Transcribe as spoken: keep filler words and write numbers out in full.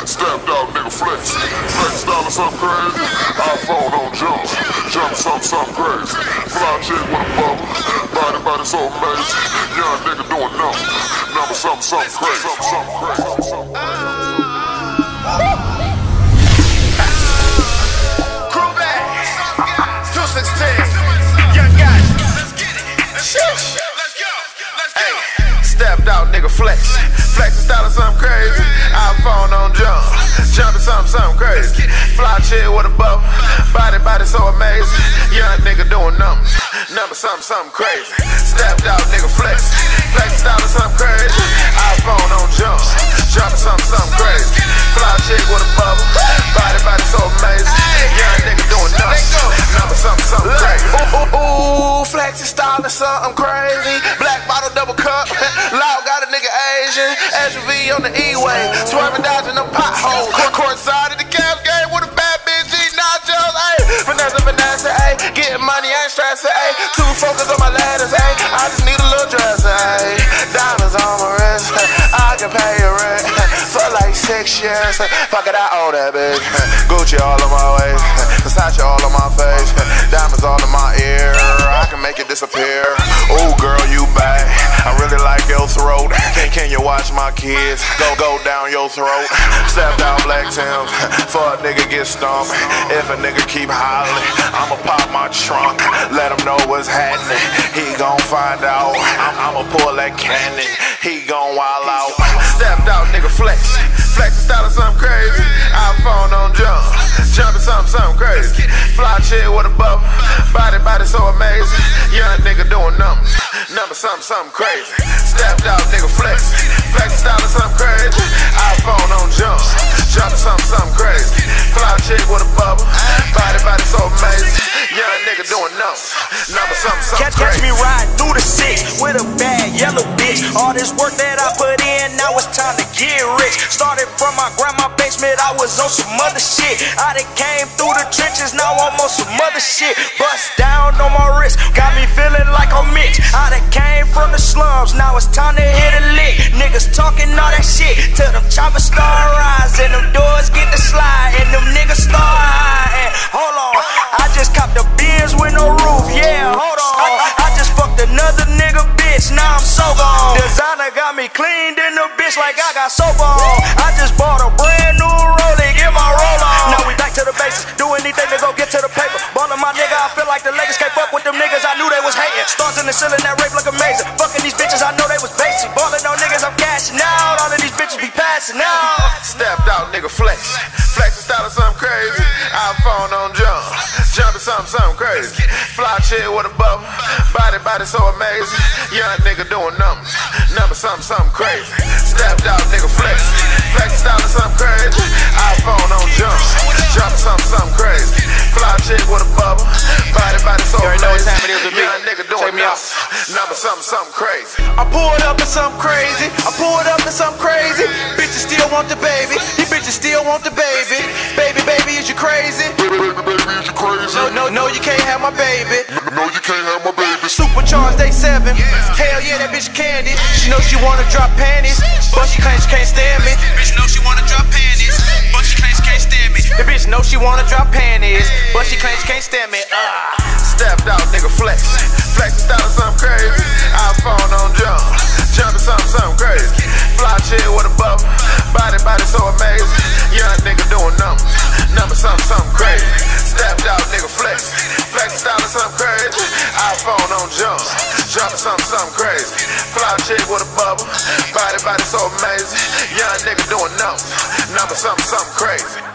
Stepped out, nigga flex. Flex style or something crazy. iPhone on jump. Jump something, something crazy. Fly chick with a bubble. Body, body so amazing. Young nigga doing number. Number something, something crazy. Something, something crazy. Something, something crazy. Crew back. two sixteen Young Guidance. Let's go. Let's go. Hey, stepped out, nigga flex. Flexing style or something crazy. iPhone on jump. Jumping something, something crazy. Fly chick with a bubble. Body, body so amazing. Young nigga doing numbers. Number something, something crazy. Stepped out, nigga flex. Flexing style or something crazy. iPhone on jump. Jumping something, something crazy. Fly chick with a bubble. Body, body so amazing. Young nigga doing numbers. Number something, something crazy. Ooh, ooh, ooh, flexing style or something crazy. Black bottle, double cup. Loud got a nigga Asian. S U V on the E-way. Swerving, dodging them potholes. Court side of the Cavs game with a bad bitch, G nachos, ayy. Finesse, finesse, ayy. Getting money, ain't stressing, ayy. Too focused on my letters, ayy. I just need a little dress, ayy. Diamonds on my wrist, I can pay your rent for like six years. Fuck it, I owe that bitch. Gucci all on my waist, Versace all on my face, diamonds all in my ear. I can make it disappear. Ooh, girl, you bad. I really like your throat. Can, can you watch my kids go go down your throat? Stepped out black Timbs for a nigga get stumped. If a nigga keep hollering, I'ma pop my trunk. Let him know what's happening. He gon' find out. I'm, I'ma pull that cannon. He gon' wild out. Stepped out, nigga flex. Flexing style or something crazy. iPhone on jump. Jumping something, something crazy. Fly chick with a bubble. Body, body so amazing. Young nigga doing numbers. Number something, something crazy. Stepped out, nigga flex. Flexing style or something crazy. iPhone on jump. Jumping something, something crazy. Fly chick with a bubble. Body, body so amazing. Young nigga doing numbers. Number something, something catch, crazy. Catch me riding through the six with a bad yellow bitch. All this work that I put in, now it's time to get rich. Started from my grandma's basement, I was on some other shit. I done came through the trenches, now I'm on some other shit. Bust down on my wrist, got me feeling like I'm Mitch. I done came from the slums, now it's time to hit a lick. Niggas talking all that shit, till them choppers start rising, them doors get to slide, and them niggas start hiding. Hold on, I just copped the Benz with no roof, yeah, hold on. I, I just fucked another nigga bitch, now I'm so gone. Designer got me cleaned in the bitch like I got soap on. I just bought a brand new Rollie, get my roll on. Now we back to the basics, do anything to go get to the paper. Ballin' my nigga, I feel like the Lakers can't fuck with them niggas, I knew they was hating. Stars in the ceiling, that rape look amazing. Fucking these bitches, I know they was basic. Ballin' on niggas, I'm cashing out. All of these bitches be passing out. Stepped out, nigga flex. Flexing style or something crazy. iPhone on jump. Jumping something, something crazy. Fly chick with a bubble. Body, body so amazing. Young nigga doing numbers. Number something, something crazy. Stepped out, nigga flex. Flexing style or something crazy. iPhone on jump. Jumping something, something crazy. Fly chick with a bubble. Body, body so amazing. Young nigga doing numbers. Number something, something crazy. I pulled up in something crazy. I pulled up in something crazy. Bitches still want the baby. You bitches still want the baby. Baby, baby, is you crazy? Baby, baby, is you crazy? No, no, no, you can't have my baby. No, you can't have my baby. Supercharged day seven. Hell yeah, that bitch candy. She know she wanna drop panties, but she claims she can't stand me. Bitch know she wanna drop panties, but she claims she can't stand me. The bitch know she wanna drop panties, but she claims she can't stand me. Ah. Stepped out, nigga flex. Flexing style or something crazy. iPhone on jump. Jumping something, something crazy. Fly chick with a bubble. Body, body so amazing. Young nigga doing numbers. Number something, something crazy. Stepped out, nigga flex. Flexing style or something crazy. iPhone on jump. Jumping something, something crazy. Fly chick with a bubble. Body, body so amazing. Young nigga doing numbers. Number something, something crazy.